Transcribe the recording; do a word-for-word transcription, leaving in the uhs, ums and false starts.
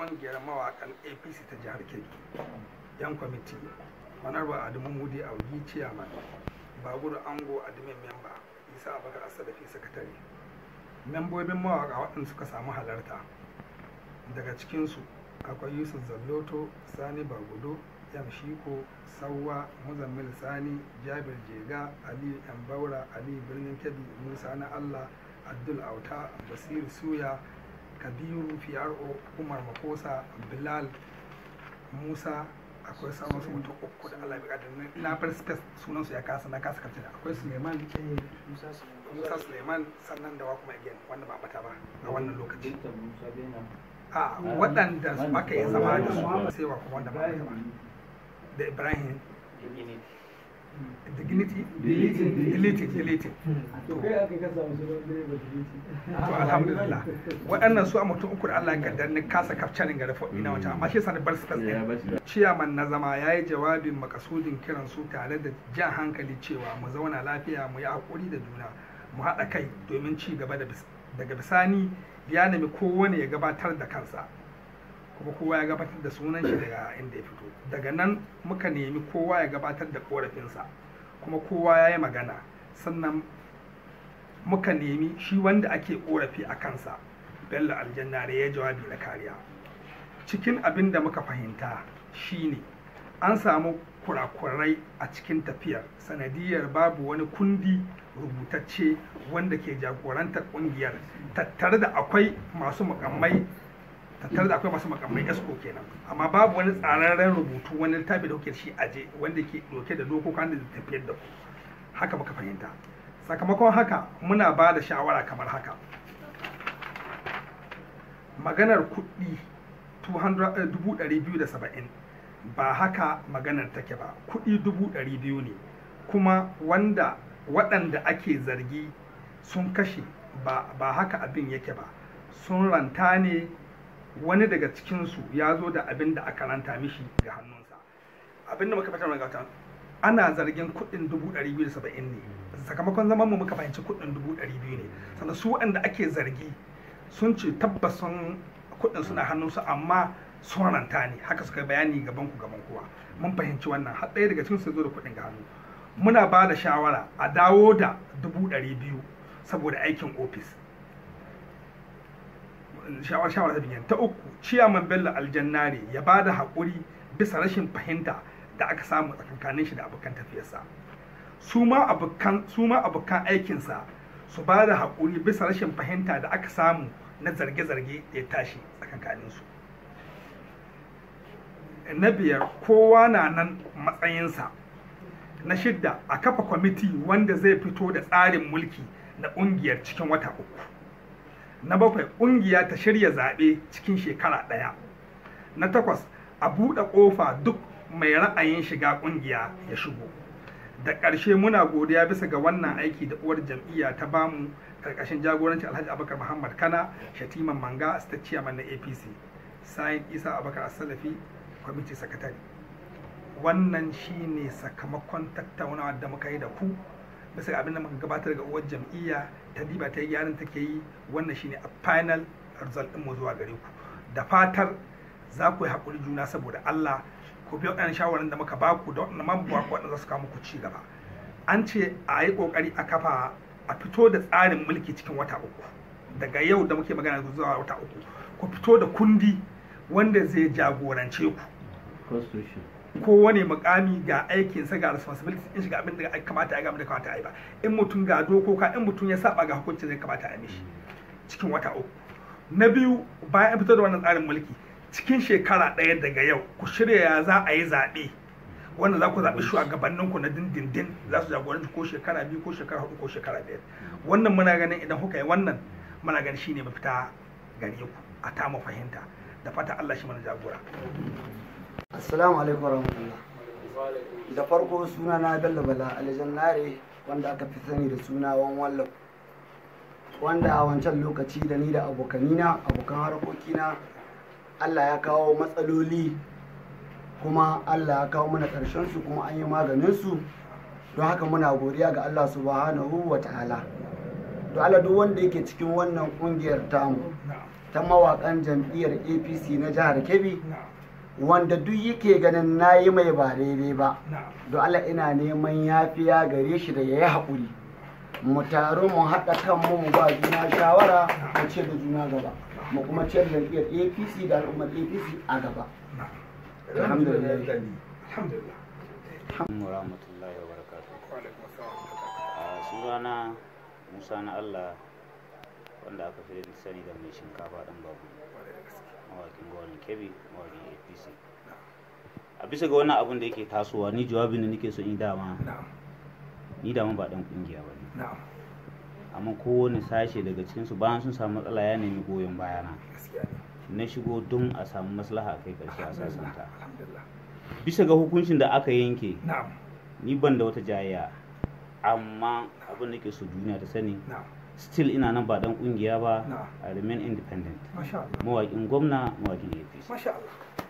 ƙungiyar mawaƙan A P C ta jihar Kebbi, yan kwamiti, Honorable Adamu Mudi Augi Chairman, Babur Ango Admin Member, Isa Abubakar Asadafi Sakatare. Membobin mawaƙa waɗanda suka samu halarta, daga cikinsu akwai Yusuf Zalloto, Sani Bagudo, Yam Shiko, Sauwa, Muzammil Sani, Jabir Jega, Ali Yambaura, Ali Birnin Kebbi, Musa na Allah, Abdul Auta, Basiru Suya, Kabiru P R O, Umar Makosa, Bilal Musa, akwai sauran su mutum uku da Allah ya bada na bar space sunan su ya kasa na kasa kafin akwai Suleiman Musa Suleiman sannan da wa kuma again wanda ba bata ba a wannan lokaci a waɗanda su aka yi zama da su sai wa kuma wanda ba bata ba da Ibrahim dignity deleting deleting to alhamdulillah waɗannan su a mutum uku da Allah ya kaddar ni kasa kafcanin ga rafa ina wata amma shi yasa bar space ɗin ciyaman na zama yayi jawabin makasudin kiran su tare da jan hankali cewa mu zauna lafiya mu yi hakuri da juna mu haɗa kai domin ci gaba da daga bisani ya nemi kowane ya gabatar da kansa kuma kowa ya gabatar da sunan shi daga inda ya fito daga nan muka nemi kowa ya gabatar da korafinsa kuma kowa ya yi magana sannan muka nemi shi wanda ake korafi a kansa Bello Aljannare ya jawabi na kariya. Cikin abin da muka fahimta shine an samu kurakurai a cikin tafiyar sanadiyar babu wani kundi rubutacce wanda ke jagorantar kungiyar tattare da akwai masu mukammai tattare da akwai masu makamai esko kenan amma babu wani tsararren rubutu wani littafi da kuke shi aje wanda ke doke da dokokan da tafiyar da ku haka muka fahimta sakamakon haka muna ba da shawara kamar haka maganar kuɗi dubu ɗari biyu da saba'in ba haka maganar take ba kuɗi dubu ɗari biyu ne kuma wanda waɗanda ake zargi sun kashe ba, ba haka abin yake ba sun ranta ne wani daga cikinsu ya zo da abin da aka ranta mishi ga hannunsa abin da muka fitar da gata ana zargin kuɗin dubu ɗari biyu da saba'in ne sakamakon zaman mu muka fahimci kuɗin dubu ɗari biyu ne sannan su waɗanda ake zargi sun ce tabbas sun kuɗin suna hannunsu amma sun ranta ne haka suka bayani gaban ku gaban kowa mun fahimci wannan har ɗaya daga cikin su zo da kuɗin ga hannu muna ba da shawara a dawo da dubu ɗari biyu saboda aikin ofis shawar shawara ta biyan ta uku ciyaman Bello Aljannare ya ba da haƙuri bisa rashin fahimta da aka samu tsakankanin shi da abokan tafiyarsa su ma abokan su ma abokan aikinsa su ba da haƙuri bisa rashin fahimta da aka samu na zarge-zarge da ya tashi tsakankanin su na biyar kowa na nan matsayinsa na shidda a kafa kwamiti wanda zai fito da tsarin mulki na ƙungiyar cikin wata uku na bakwai ƙungiya ta shirya zaɓe cikin shekara ɗaya na takwas a buɗe ƙofa duk mai ra'ayin shiga ƙungiya ya shigo da ƙarshe muna godiya bisa ga wannan aiki da uwar jam'iyya ta bamu ƙarƙashin jagoranci Alhaji Abubakar Muhammad Kana Shatiman Manga State Chairman na A P C Sayin Isa Abubakar Asalafi Kwamiti Sakatare wannan shine sakamakon tattaunawa da muka yi da ku bisa abin da muka gabatar ga uwar jam'iyya ta diba ta yi gyaran take yi wannan shine a final result din mu zuwa gare ku da fatar za ku yi haƙuri juna saboda Allah ku bi waɗannan shawaran da muka baku da waɗannan mabuwa ku waɗanda za su kawo muku ci gaba an ce a yi ƙoƙari a kafa a fito da tsarin mulki cikin wata uku daga yau da muke magana zuwa wata uku ku fito da kundi wanda zai jagorance ku kowane mukami ga aikinsa ga responsibility in shiga abin da kamata ya ga da kamata a yi ba in mutum ga dokoka in mutum ya saba ga hukuncin da kamata a yi mishi cikin wata uku na biyu bayan an fito da wannan tsarin mulki cikin shekara ɗaya daga yau ku shirya ya za a yi zaɓe wanda za ku zaɓi shugabanninku na dindindin za su jagoranci ko shekara biyu ko shekara hudu ko shekara biyar wannan muna ganin idan kuka yi wannan muna ganin shine mafita gare ku a ta mu fahimta da fata Allah shi mana jagora. Assalamu alaikum warahmatullah. Da farko suna na Bello Bala Aljannare wanda aka fi sani da suna Wan Wallo. Wanda a wancan lokaci da ni da abokanina, abokan harkokina Allah ya kawo matsaloli kuma Allah ya kawo mana ƙarshen su kuma an yi maganin su don haka muna godiya ga Allah subhanahu wa ta'ala. Don Allah duk wanda yake cikin wannan kungiyar tamu ta mawaƙan jam'iyyar A P C na jihar Kebbi, na'am wanda duk yake ganin na yi mai ba daidai ba, na'am don Allah ina neman yafiya gare shi da ya yi haƙuri. Mu taru mu haɗa kanmu mu ba juna shawara mu ce da juna gaba, mu kuma ce da jam'iyyar A P C da al'ummar A P C a gaba. Alhamdulillah. Alhamdulillah. Warahmatullahi wabarakatuh. A sunana Musa na Allah, wanda aka fi da sani da mai shinkafa ɗan babu, mawaƙin gwamnan Kebbi, mawaƙin A P C. A bisa ga wannan abin da yake tasowa, ni jawabin da nake so in dama, ni dama ba ɗan ƙungiya ba ne. Amma kowane sashe daga cikinsu bayan sun samu matsala ya nemi goyon bayana. Na shigo don a samu maslaha kai ƙarshe a sasanta. Bisa ga hukuncin da aka yanke, ni ban da wata jayayya, amma abin da ke so duniya ta sani, still ina nan ba dan kungiya ba, I remain independent. Mawaƙin gwamna, mawaƙin A P C.